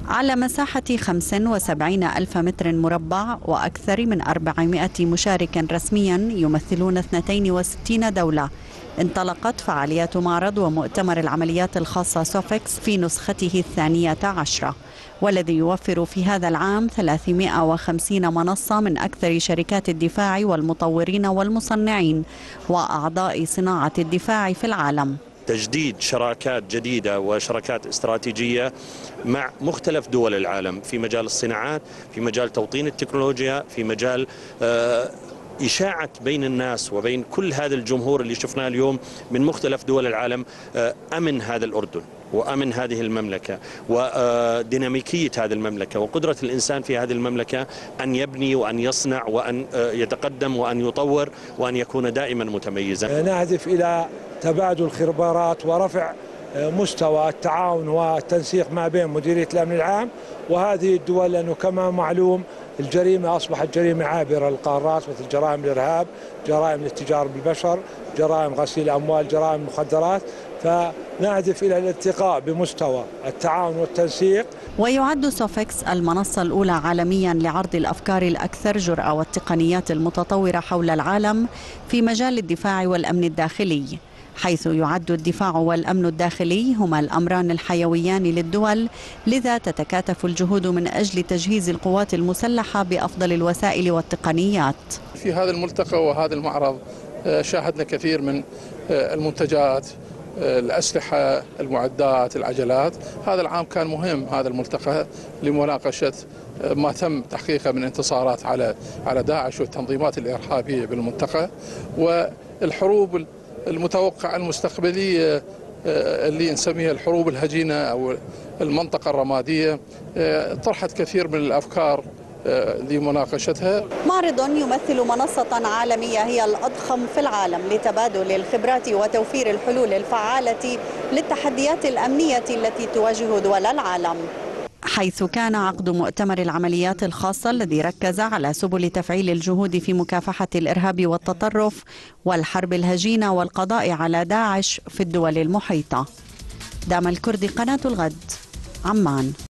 على مساحة 75 ألف متر مربع وأكثر من 400 مشارك رسميا يمثلون 62 دولة، انطلقت فعاليات معرض ومؤتمر العمليات الخاصة سوفكس في نسخته 12، والذي يوفر في هذا العام 350 منصة من أكثر شركات الدفاع والمطورين والمصنعين وأعضاء صناعة الدفاع في العالم. تجديد شراكات جديدة وشراكات استراتيجية مع مختلف دول العالم في مجال الصناعات، في مجال توطين التكنولوجيا، في مجال إشاعة بين الناس وبين كل هذا الجمهور اللي شفناه اليوم من مختلف دول العالم أمن هذا الأردن وأمن هذه المملكة وديناميكية هذه المملكة وقدرة الإنسان في هذه المملكة أن يبني وأن يصنع وأن يتقدم وأن يطور وأن يكون دائما متميزا. نهدف إلى تبادل الخبرات ورفع مستوى التعاون والتنسيق ما بين مديرية الأمن العام وهذه الدول، لأنه كما معلوم الجريمة أصبحت جريمة عابرة للقارات، مثل جرائم الإرهاب، جرائم الاتجار بالبشر، جرائم غسيل أموال، جرائم المخدرات، فنهدف إلى الارتقاء بمستوى التعاون والتنسيق. ويعد سوفكس المنصة الأولى عالميا لعرض الأفكار الأكثر جرأة والتقنيات المتطورة حول العالم في مجال الدفاع والأمن الداخلي، حيث يعد الدفاع والأمن الداخلي هما الأمران الحيويان للدول، لذا تتكاتف الجهود من أجل تجهيز القوات المسلحة بأفضل الوسائل والتقنيات. في هذا الملتقى وهذا المعرض شاهدنا كثير من المنتجات، الأسلحة، المعدات، العجلات. هذا العام كان مهم هذا الملتقى لمناقشة ما تم تحقيقه من انتصارات على داعش والتنظيمات الإرهابية بالمنطقة، والحروب المتوقعة المستقبلية اللي نسميها الحروب الهجينة أو المنطقة الرمادية. طرحت كثير من الأفكار لمناقشتها. معرض يمثل منصة عالمية هي الأضخم في العالم لتبادل الخبرات وتوفير الحلول الفعالة للتحديات الأمنية التي تواجه دول العالم، حيث كان عقد مؤتمر العمليات الخاصة الذي ركز على سبل تفعيل الجهود في مكافحة الإرهاب والتطرف والحرب الهجينة والقضاء على داعش في الدول المحيطة. دام الكردي، قناة الغد، عمان.